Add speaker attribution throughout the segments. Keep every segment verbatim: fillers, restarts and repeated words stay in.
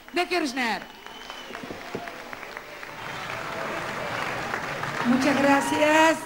Speaker 1: de Kirchner.
Speaker 2: Muchas gracias.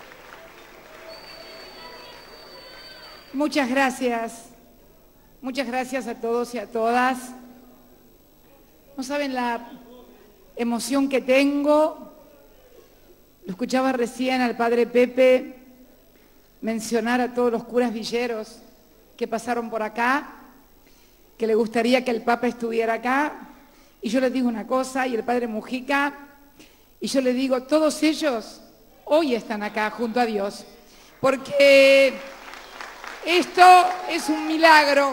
Speaker 2: Muchas gracias. Muchas gracias a todos y a todas. No saben la emoción que tengo. Lo escuchaba recién al padre Pepe mencionar a todos los curas villeros que pasaron por acá, que le gustaría que el Papa estuviera acá. Y yo les digo una cosa, y el padre Mujica, y yo les digo, todos ellos hoy están acá junto a Dios, porque esto es un milagro.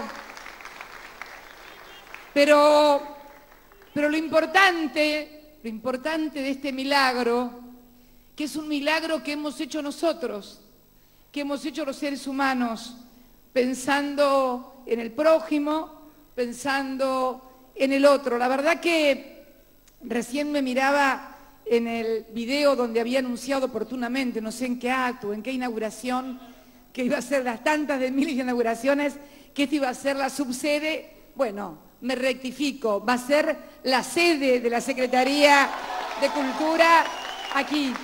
Speaker 2: Pero, pero lo importante, lo importante de este milagro, que es un milagro que hemos hecho nosotros, que hemos hecho los seres humanos, pensando en el prójimo, pensando en el otro. La verdad que recién me miraba en el video donde había anunciado oportunamente, no sé en qué acto, en qué inauguración, que iba a ser las tantas de miles de inauguraciones, que esta iba a ser la subsede. Bueno, me rectifico, va a ser la sede de la Secretaría de Cultura aquí.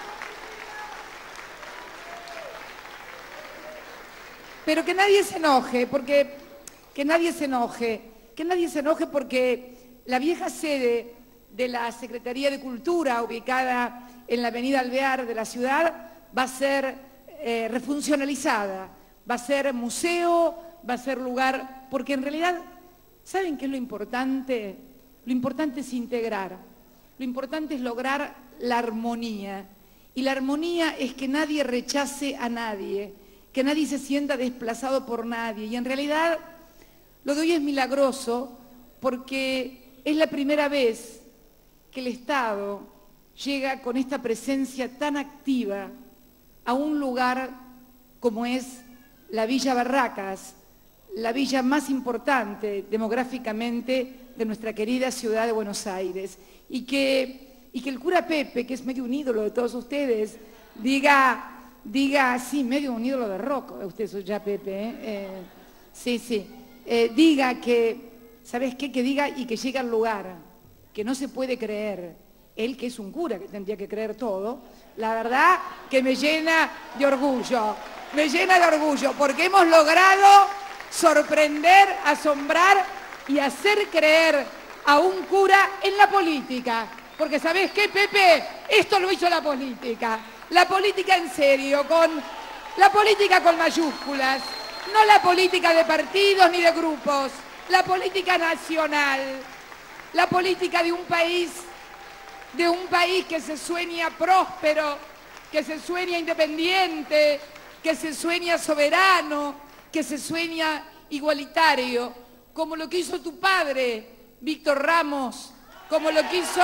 Speaker 2: Pero que nadie se enoje, porque que nadie se enoje, que nadie se enoje porque la vieja sede de la Secretaría de Cultura, ubicada en la avenida Alvear de la ciudad, va a ser eh, refuncionalizada, va a ser museo, va a ser lugar, porque en realidad, ¿saben qué es lo importante? Lo importante es integrar, lo importante es lograr la armonía, y la armonía es que nadie rechace a nadie, que nadie se sienta desplazado por nadie. Y en realidad lo de hoy es milagroso porque es la primera vez que el Estado llega con esta presencia tan activa a un lugar como es la Villa Barracas, la villa más importante demográficamente de nuestra querida ciudad de Buenos Aires. Y que, y que el cura Pepe, que es medio un ídolo de todos ustedes, diga... diga, sí, medio un ídolo de rock, usted soy ya Pepe, ¿eh? Eh, sí, sí, eh, diga que, ¿sabes qué? Que diga y que llegue al lugar, que no se puede creer, él que es un cura, que tendría que creer todo, la verdad que me llena de orgullo, me llena de orgullo, porque hemos logrado sorprender, asombrar y hacer creer a un cura en la política, porque ¿sabes qué, Pepe? Esto lo hizo la política. La política en serio, con la política con mayúsculas, no la política de partidos ni de grupos, la política nacional, la política de un país, de un país que se sueña próspero, que se sueña independiente, que se sueña soberano, que se sueña igualitario, como lo que hizo tu padre, Víctor Ramos, como lo que hizo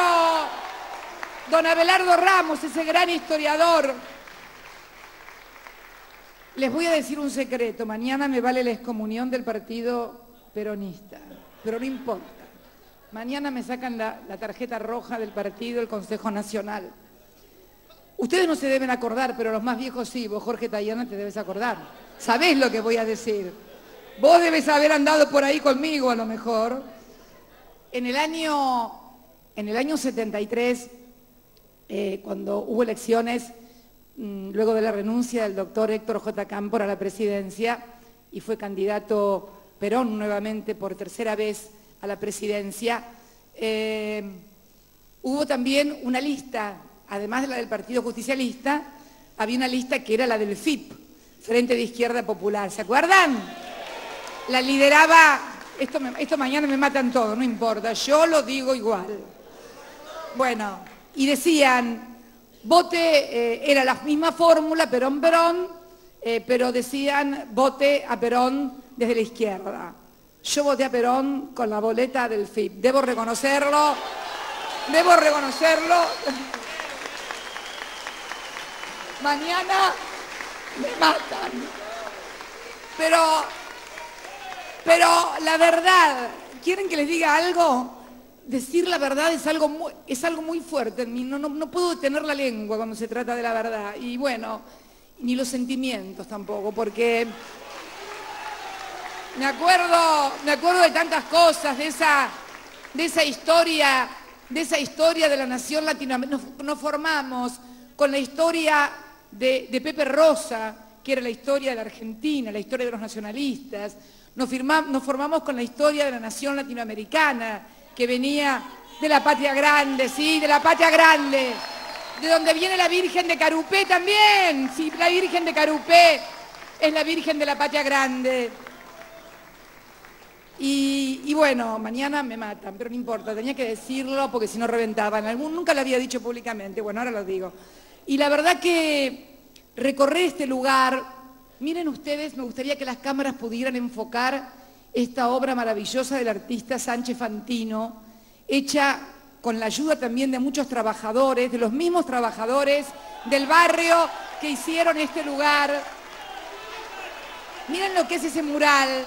Speaker 2: don Abelardo Ramos, ese gran historiador. Les voy a decir un secreto, mañana me vale la excomunión del partido peronista, pero no importa. Mañana me sacan la, la tarjeta roja del partido, el Consejo Nacional. Ustedes no se deben acordar, pero los más viejos sí, vos Jorge Tayana te debes acordar. Sabés lo que voy a decir. Vos debes haber andado por ahí conmigo a lo mejor. En el año, en el año setenta y tres... Eh, cuando hubo elecciones, mmm, luego de la renuncia del doctor Héctor J. Cámpora a la presidencia, y fue candidato Perón nuevamente por tercera vez a la presidencia, eh, hubo también una lista, además de la del Partido Justicialista, había una lista que era la del F I P, Frente de Izquierda Popular, ¿se acuerdan? La lideraba, esto, me, esto mañana me matan todo, no importa, yo lo digo igual. Bueno... y decían, vote, eh, era la misma fórmula, Perón, Perón, eh, pero decían, vote a Perón desde la izquierda. Yo voté a Perón con la boleta del F I P, debo reconocerlo, debo reconocerlo. Mañana me matan. Pero, pero la verdad, ¿quieren que les diga algo? Decir la verdad es algo muy, es algo muy fuerte en mí, no, no, no puedo detener la lengua cuando se trata de la verdad, y bueno, ni los sentimientos tampoco, porque me acuerdo, me acuerdo de tantas cosas, de esa, de esa historia, de esa historia de la nación latinoamericana. Nos, nos formamos con la historia de, de Pepe Rosa, que era la historia de la Argentina, la historia de los nacionalistas. Nos, firma, nos formamos con la historia de la nación latinoamericana, que venía de la Patria Grande, sí, de la Patria Grande, de donde viene la Virgen de Carupé también, sí, la Virgen de Carupé es la Virgen de la Patria Grande. Y, y bueno, mañana me matan, pero no importa, tenía que decirlo porque si no reventaban. Algún, nunca lo había dicho públicamente, bueno, ahora lo digo. Y la verdad que recorrer este lugar, miren ustedes, me gustaría que las cámaras pudieran enfocar esta obra maravillosa del artista Sánchez Fantino, hecha con la ayuda también de muchos trabajadores, de los mismos trabajadores del barrio que hicieron este lugar. Miren lo que es ese mural.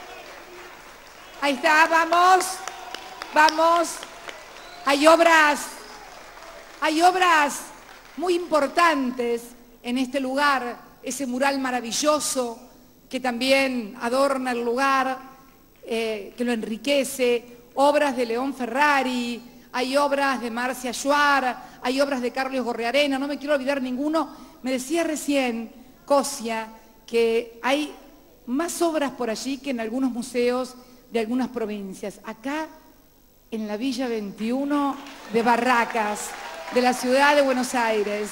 Speaker 2: Ahí está, vamos, vamos. Hay obras, hay obras muy importantes en este lugar, ese mural maravilloso que también adorna el lugar, eh, que lo enriquece, obras de León Ferrari, hay obras de Marcia Schwarz, hay obras de Carlos Gorrearena, no me quiero olvidar ninguno. Me decía recién Cosia que hay más obras por allí que en algunos museos de algunas provincias. Acá, en la Villa veintiuno de Barracas, de la ciudad de Buenos Aires.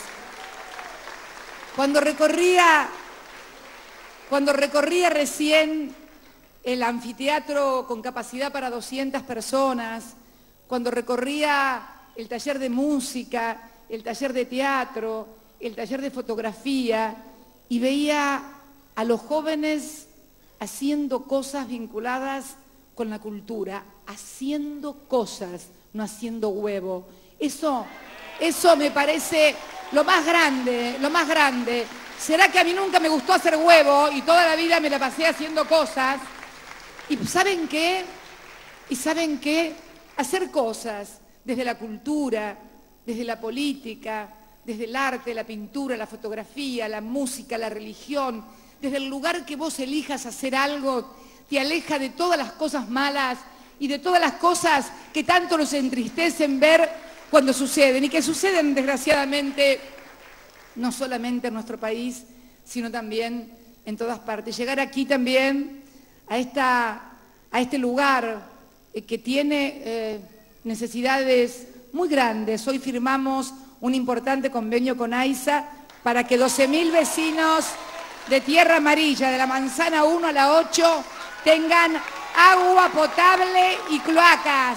Speaker 2: Cuando recorría, cuando recorría recién el anfiteatro con capacidad para doscientas personas, cuando recorría el taller de música, el taller de teatro, el taller de fotografía, y veía a los jóvenes haciendo cosas vinculadas con la cultura, haciendo cosas, no haciendo huevo. Eso, eso me parece lo más grande, lo más grande. ¿Será que a mí nunca me gustó hacer huevo y toda la vida me la pasé haciendo cosas? ¿Y saben qué? ¿Y saben qué? Hacer cosas desde la cultura, desde la política, desde el arte, la pintura, la fotografía, la música, la religión, desde el lugar que vos elijas hacer algo, te aleja de todas las cosas malas y de todas las cosas que tanto nos entristecen ver cuando suceden, y que suceden desgraciadamente no solamente en nuestro país, sino también en todas partes. Llegar aquí también a, esta, a este lugar eh, que tiene eh, necesidades muy grandes. Hoy firmamos un importante convenio con AISA para que doce mil vecinos de Tierra Amarilla, de la Manzana uno a la ocho, tengan agua potable y cloacas.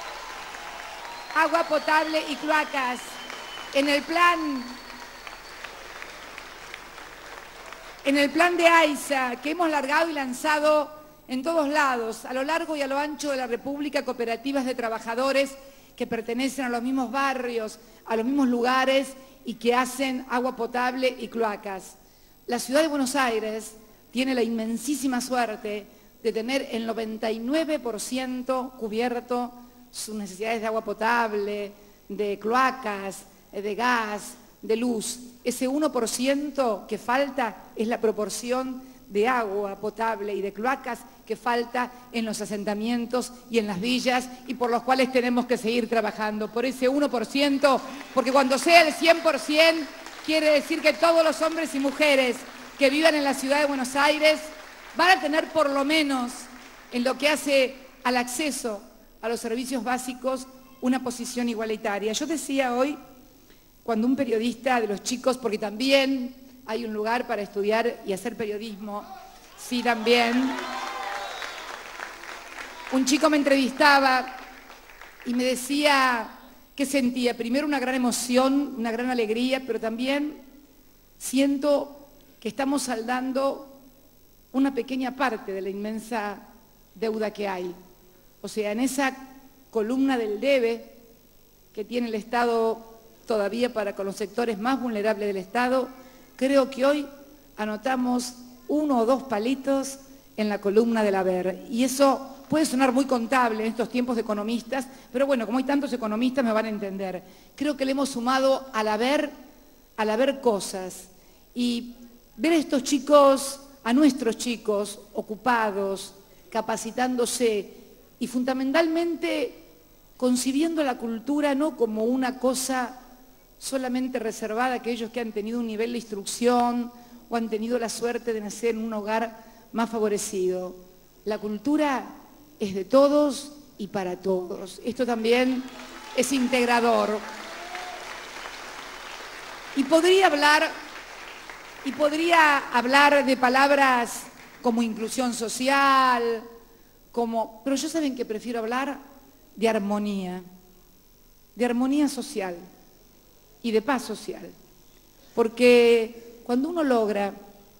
Speaker 2: Agua potable y cloacas. En el plan, en el plan de AISA, que hemos largado y lanzado en todos lados, a lo largo y a lo ancho de la República, cooperativas de trabajadores que pertenecen a los mismos barrios, a los mismos lugares y que hacen agua potable y cloacas. La ciudad de Buenos Aires tiene la inmensísima suerte de tener el noventa y nueve por ciento cubierto sus necesidades de agua potable, de cloacas, de gas, de luz. Ese uno por ciento que falta es la proporción de agua potable y de cloacas que falta en los asentamientos y en las villas, y por los cuales tenemos que seguir trabajando. Por ese uno por ciento, porque cuando sea el cien por ciento, quiere decir que todos los hombres y mujeres que vivan en la ciudad de Buenos Aires van a tener por lo menos, en lo que hace al acceso a los servicios básicos, una posición igualitaria. Yo decía hoy, cuando un periodista de los chicos, porque también hay un lugar para estudiar y hacer periodismo, sí también, un chico me entrevistaba y me decía que sentía, primero una gran emoción, una gran alegría, pero también siento que estamos saldando una pequeña parte de la inmensa deuda que hay. O sea, en esa columna del debe que tiene el Estado todavía para con los sectores más vulnerables del Estado, creo que hoy anotamos uno o dos palitos en la columna del haber. Y eso puede sonar muy contable en estos tiempos de economistas, pero bueno, como hay tantos economistas me van a entender. Creo que le hemos sumado al haber, al haber cosas. Y ver a estos chicos, a nuestros chicos, ocupados, capacitándose y fundamentalmente concibiendo la cultura no como una cosa solamente reservada a aquellos que han tenido un nivel de instrucción o han tenido la suerte de nacer en un hogar más favorecido. La cultura es de todos y para todos. Esto también es integrador. Y podría hablar, y podría hablar de palabras como inclusión social, como, pero yo saben que prefiero hablar de armonía, de armonía social y de paz social. Porque cuando uno logra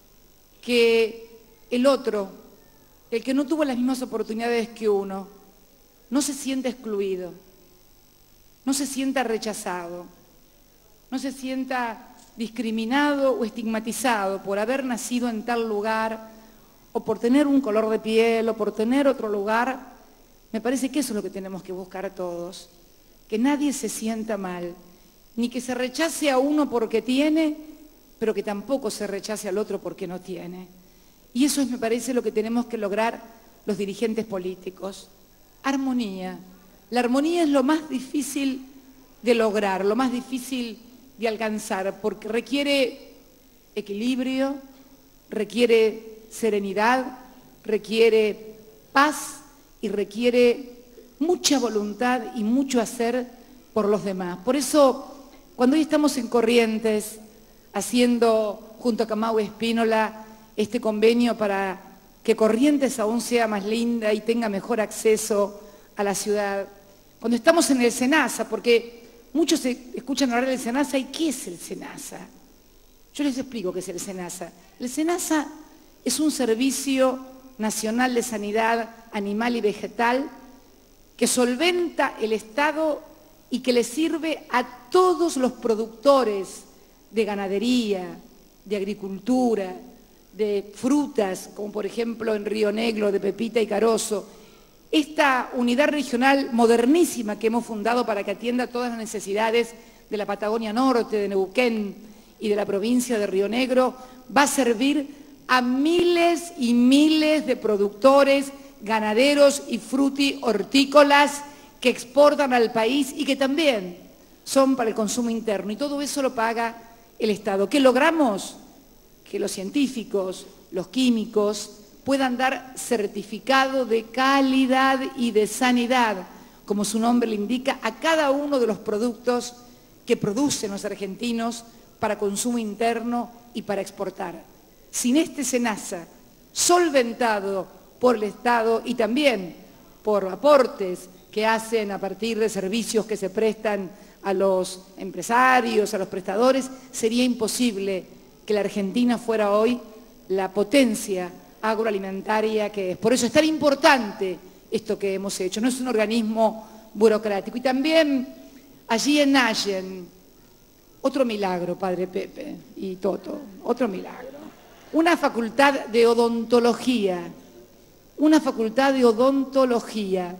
Speaker 2: que el otro, el que no tuvo las mismas oportunidades que uno, no se sienta excluido, no se sienta rechazado, no se sienta discriminado o estigmatizado por haber nacido en tal lugar, o por tener un color de piel, o por tener otro lugar, me parece que eso es lo que tenemos que buscar todos, que nadie se sienta mal, ni que se rechace a uno porque tiene, pero que tampoco se rechace al otro porque no tiene. Y eso es, me parece, lo que tenemos que lograr los dirigentes políticos. Armonía. La armonía es lo más difícil de lograr, lo más difícil de alcanzar, porque requiere equilibrio, requiere serenidad, requiere paz y requiere mucha voluntad y mucho hacer por los demás. Por eso, cuando hoy estamos en Corrientes, haciendo junto a Camau Espínola este convenio para que Corrientes aún sea más linda y tenga mejor acceso a la ciudad, cuando estamos en el SENASA, porque muchos escuchan hablar del SENASA, ¿y qué es el SENASA? Yo les explico qué es el SENASA. El SENASA es un servicio nacional de sanidad animal y vegetal que solventa el Estado y que le sirve a todos los productores de ganadería, de agricultura, de frutas, como por ejemplo en Río Negro, de pepita y carozo. Esta unidad regional modernísima que hemos fundado para que atienda todas las necesidades de la Patagonia Norte, de Neuquén y de la provincia de Río Negro, va a servir a miles y miles de productores, ganaderos y fruti-hortícolas que exportan al país y que también son para el consumo interno. Y todo eso lo paga el Estado. ¿Qué logramos? Que los científicos, los químicos, puedan dar certificado de calidad y de sanidad, como su nombre le indica, a cada uno de los productos que producen los argentinos para consumo interno y para exportar. Sin este SENASA, solventado por el Estado y también por aportes que hacen a partir de servicios que se prestan a los empresarios, a los prestadores, sería imposible que la Argentina fuera hoy la potencia agroalimentaria que es. Por eso es tan importante esto que hemos hecho. No es un organismo burocrático. Y también allí en Allen, otro milagro, Padre Pepe y Toto, otro milagro. Una facultad de odontología, una facultad de odontología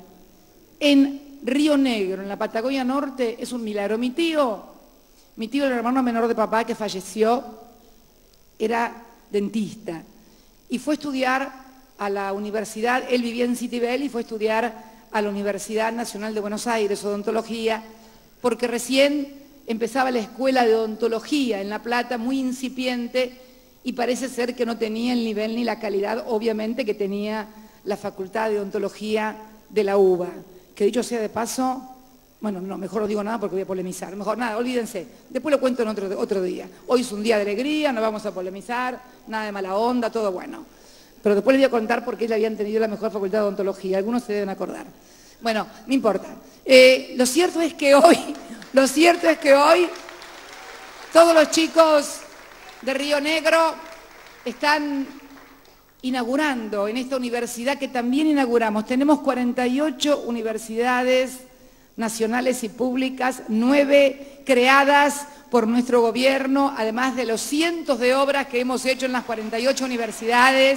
Speaker 2: en Río Negro, en la Patagonia Norte, es un milagro. Mi tío, mi tío, el hermano menor de papá que falleció, era dentista y fue a estudiar a la universidad, él vivía en Citibel y fue a estudiar a la Universidad Nacional de Buenos Aires, odontología, porque recién empezaba la escuela de odontología en La Plata, muy incipiente, y parece ser que no tenía el nivel ni la calidad, obviamente, que tenía la Facultad de Odontología de la U B A. Que dicho sea de paso, bueno, no, mejor no digo nada porque voy a polemizar. Mejor nada, olvídense. Después lo cuento en otro, otro día. Hoy es un día de alegría, no vamos a polemizar, nada de mala onda, todo bueno. Pero después les voy a contar por qué ellos habían tenido la mejor Facultad de Odontología. Algunos se deben acordar. Bueno, no importa. Eh, lo cierto es que hoy, lo cierto es que hoy, todos los chicos de Río Negro están inaugurando en esta universidad que también inauguramos. Tenemos cuarenta y ocho universidades nacionales y públicas, nueve creadas por nuestro gobierno, además de los cientos de obras que hemos hecho en las cuarenta y ocho universidades.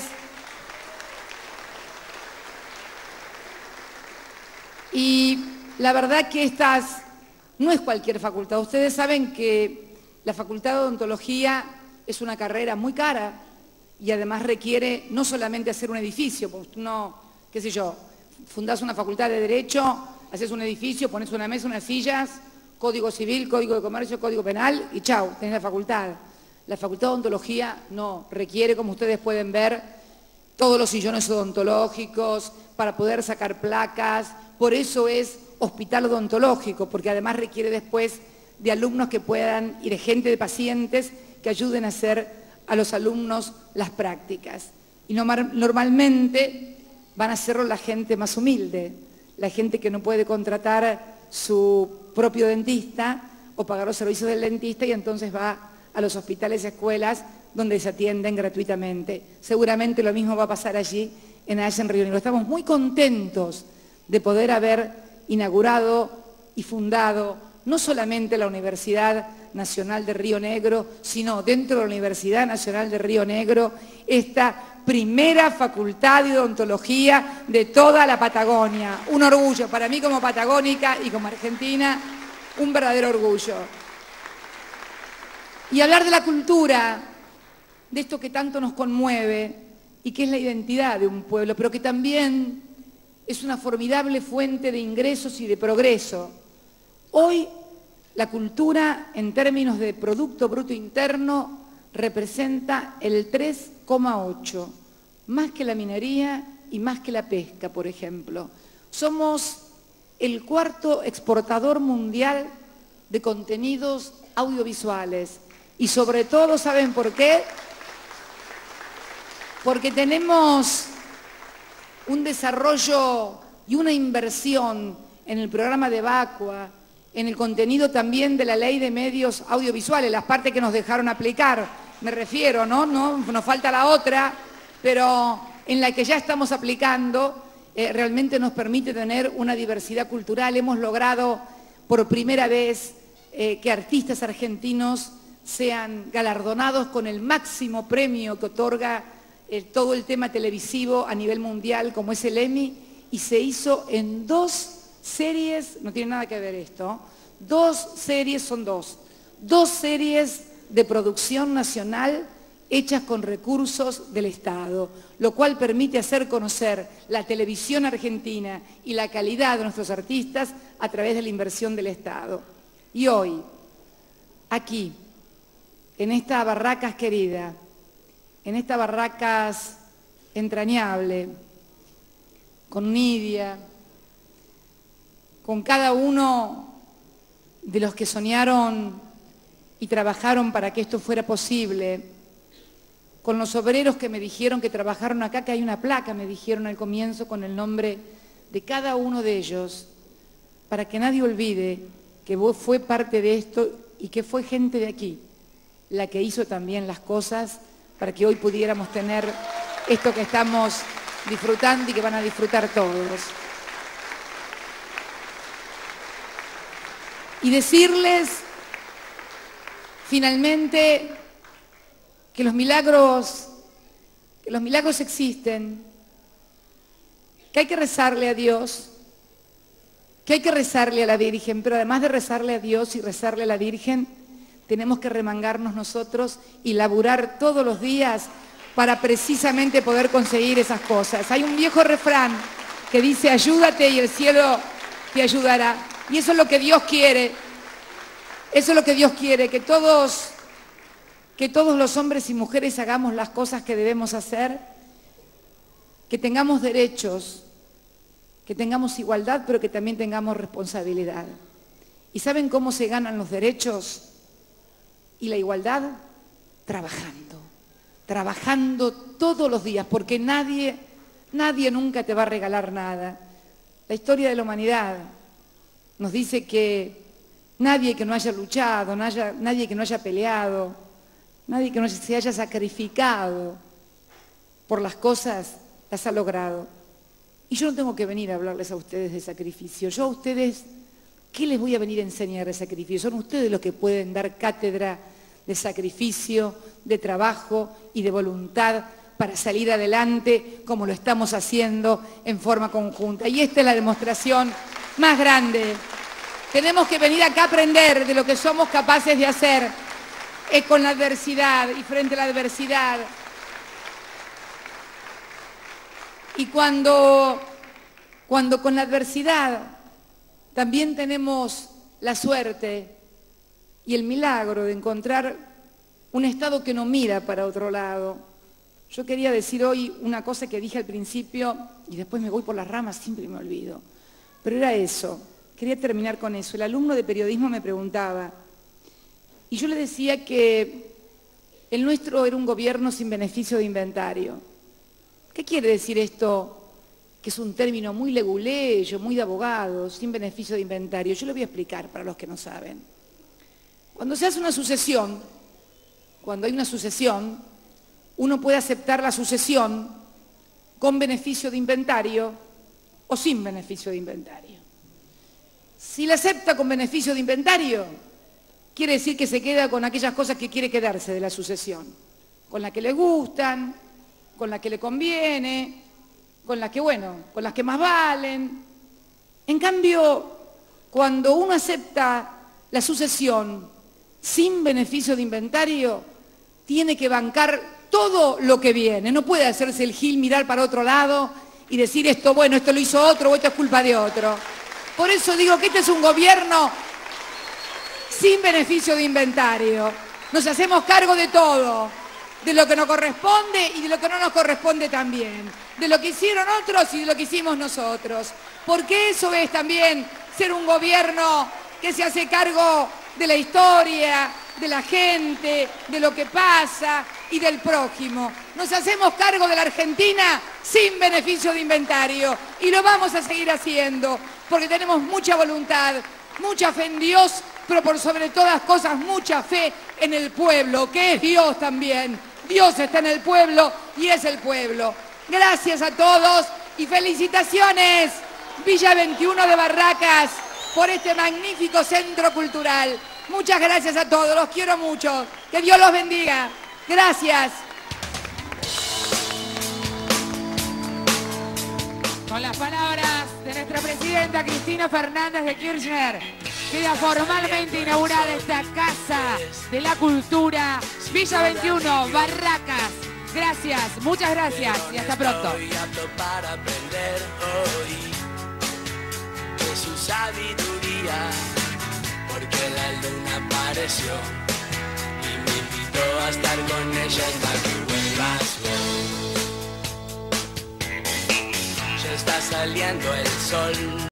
Speaker 2: Y la verdad que estas no es cualquier facultad. Ustedes saben que la Facultad de Odontología es una carrera muy cara y además requiere no solamente hacer un edificio, pues no, qué sé yo, fundás una facultad de Derecho, Haces un edificio, pones una mesa, unas sillas, código civil, código de comercio, código penal y chau, tenés la facultad. La facultad de odontología no, requiere, como ustedes pueden ver, todos los sillones odontológicos para poder sacar placas. Por eso es hospital odontológico, porque además requiere después de alumnos que puedan, y de gente, de pacientes, que ayuden a hacer a los alumnos las prácticas. Y normalmente van a hacerlo la gente más humilde, la gente que no puede contratar su propio dentista o pagar los servicios del dentista y entonces va a los hospitales y escuelas donde se atienden gratuitamente. Seguramente lo mismo va a pasar allí en Allá en Río Negro. Estamos muy contentos de poder haber inaugurado y fundado no solamente la Universidad Nacional de Río Negro, sino dentro de la Universidad Nacional de Río Negro, esta primera facultad de odontología de toda la Patagonia. Un orgullo para mí como patagónica y como argentina, un verdadero orgullo. Y hablar de la cultura, de esto que tanto nos conmueve y que es la identidad de un pueblo, pero que también es una formidable fuente de ingresos y de progreso. Hoy la cultura en términos de Producto Bruto Interno representa el tres coma ocho, más que la minería y más que la pesca, por ejemplo. Somos el cuarto exportador mundial de contenidos audiovisuales y sobre todo, ¿saben por qué? Porque tenemos un desarrollo y una inversión en el programa de Vacua, en el contenido también de la Ley de Medios Audiovisuales, las partes que nos dejaron aplicar, me refiero, ¿no? No nos falta la otra, pero en la que ya estamos aplicando, eh, realmente nos permite tener una diversidad cultural. Hemos logrado por primera vez eh, que artistas argentinos sean galardonados con el máximo premio que otorga eh, todo el tema televisivo a nivel mundial, como es el Emmy, y se hizo en dos series, no tiene nada que ver esto, dos series, son dos, dos series de producción nacional hechas con recursos del Estado, lo cual permite hacer conocer la televisión argentina y la calidad de nuestros artistas a través de la inversión del Estado. Y hoy, aquí, en esta Barracas querida, en esta Barracas entrañable, con Nidia, con cada uno de los que soñaron y trabajaron para que esto fuera posible, con los obreros que me dijeron que trabajaron acá, que hay una placa, me dijeron al comienzo, con el nombre de cada uno de ellos, para que nadie olvide que vos fue parte de esto y que fue gente de aquí la que hizo también las cosas para que hoy pudiéramos tener esto que estamos disfrutando y que van a disfrutar todos. Y decirles, finalmente, que los milagros, que los milagros existen, que hay que rezarle a Dios, que hay que rezarle a la Virgen, pero además de rezarle a Dios y rezarle a la Virgen, tenemos que remangarnos nosotros y laburar todos los días para precisamente poder conseguir esas cosas. Hay un viejo refrán que dice, ayúdate y el cielo te ayudará. Y eso es lo que Dios quiere, eso es lo que Dios quiere, que todos, que todos los hombres y mujeres hagamos las cosas que debemos hacer, que tengamos derechos, que tengamos igualdad, pero que también tengamos responsabilidad. ¿Y saben cómo se ganan los derechos y la igualdad? Trabajando, trabajando todos los días, porque nadie, nadie nunca te va a regalar nada. La historia de la humanidad nos dice que nadie que no haya luchado, nadie, nadie que no haya peleado, nadie que no se haya sacrificado por las cosas, las ha logrado. Y yo no tengo que venir a hablarles a ustedes de sacrificio. Yo a ustedes, ¿qué les voy a venir a enseñar de sacrificio? Son ustedes los que pueden dar cátedra de sacrificio, de trabajo y de voluntad para salir adelante como lo estamos haciendo en forma conjunta. Y esta es la demostración más grande. Tenemos que venir acá a aprender de lo que somos capaces de hacer eh, con la adversidad y frente a la adversidad. Y cuando, cuando con la adversidad también tenemos la suerte y el milagro de encontrar un Estado que no mira para otro lado. Yo quería decir hoy una cosa que dije al principio y después me voy por las ramas, siempre me olvido. Pero era eso, quería terminar con eso. El alumno de periodismo me preguntaba y yo le decía que el nuestro era un gobierno sin beneficio de inventario. ¿Qué quiere decir esto? Que es un término muy leguleyo, muy de abogados, sin beneficio de inventario. Yo lo voy a explicar para los que no saben. Cuando se hace una sucesión, cuando hay una sucesión, uno puede aceptar la sucesión con beneficio de inventario o sin beneficio de inventario. Si la acepta con beneficio de inventario, quiere decir que se queda con aquellas cosas que quiere quedarse de la sucesión, con las que le gustan, con las que le conviene, con las que, bueno, con las que más valen. En cambio, cuando uno acepta la sucesión sin beneficio de inventario, tiene que bancar todo lo que viene. No puede hacerse el gil, mirar para otro lado y decir esto, bueno, esto lo hizo otro o esto es culpa de otro. Por eso digo que este es un gobierno sin beneficio de inventario. Nos hacemos cargo de todo, de lo que nos corresponde y de lo que no nos corresponde también, de lo que hicieron otros y de lo que hicimos nosotros. Porque eso es también ser un gobierno que se hace cargo de la historia, de la gente, de lo que pasa y del prójimo. Nos hacemos cargo de la Argentina sin beneficio de inventario y lo vamos a seguir haciendo porque tenemos mucha voluntad, mucha fe en Dios, pero por sobre todas las cosas mucha fe en el pueblo, que es Dios también. Dios está en el pueblo y es el pueblo. Gracias a todos y felicitaciones Villa veintiuno de Barracas por este magnífico centro cultural. Muchas gracias a todos, los quiero mucho. Que Dios los bendiga. Gracias.
Speaker 1: Con las palabras de nuestra presidenta Cristina Fernández de Kirchner, queda formalmente inaugurada esta Casa de la Cultura, Villa veintiuno, Barracas. Gracias, muchas gracias y hasta pronto.
Speaker 3: Para aprender hoy de su sabiduría, porque la luna apareció y me invitó a estar con ella hasta que vuelvas vos. Ya está saliendo el sol.